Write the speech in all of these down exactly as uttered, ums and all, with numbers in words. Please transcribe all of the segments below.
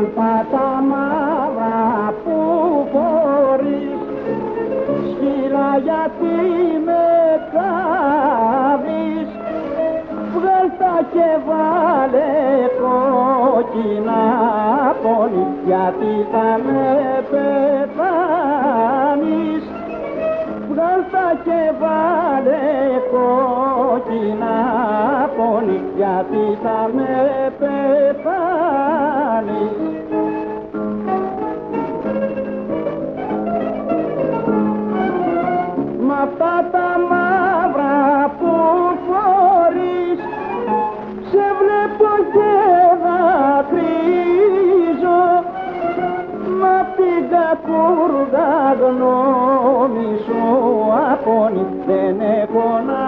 Μάντα τα μαύρα που φορείς, σκύλα γιατί με κάβεις, βγάλ' τα και βάλε κόκκινα πόνι, γιατί θα με πεθάνεις. Βγάλ' τα και βάλε κόκκινα πόνι, γιατί θα με πεθάνεις. Μ' αυτά τα μαύρα που φορείς, σε βλέπω και δακρύζω, μ' απ' την κακούργα γνώμη σου απόνη, δεν έχω να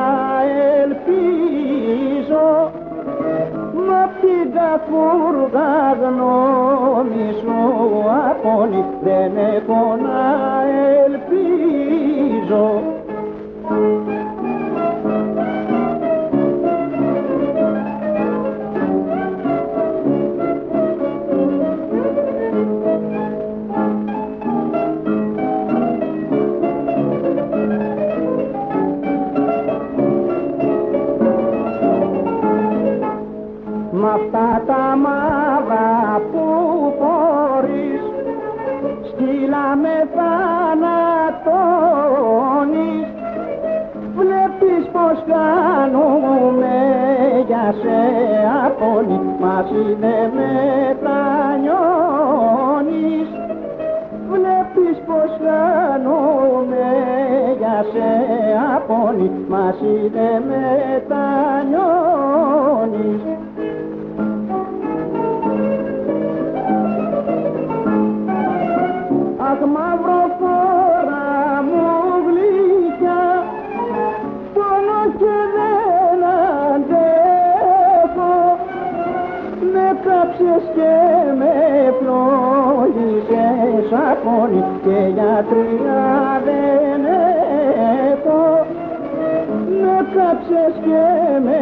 ελπίζω. Μ' απ' την κακούργα γνώμη σου απόνη, δεν έχω να ελπίζω. Μ' αυτά τα μαύρα που φορείς, σκύλα με θανατώνεις. Βλέπεις πως κάνουμε για σε απόνη, μαζί δεν μετανιώνεις. Βλέπεις πως κάνουμε για σε απόνη, μαζί δεν μετανιώνεις. Αχ, μαυροφόρα μου γλυκιά, πόνο και δεν αντέχω. Με κάψες και με φλόγισες απόνη, και γιατριά δεν έχω. Με κάψες και με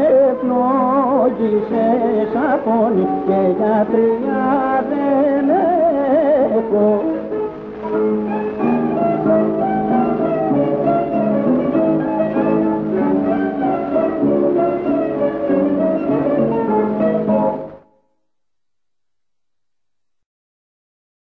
φλόγισες απόνη, και γιατριά δεν έχω.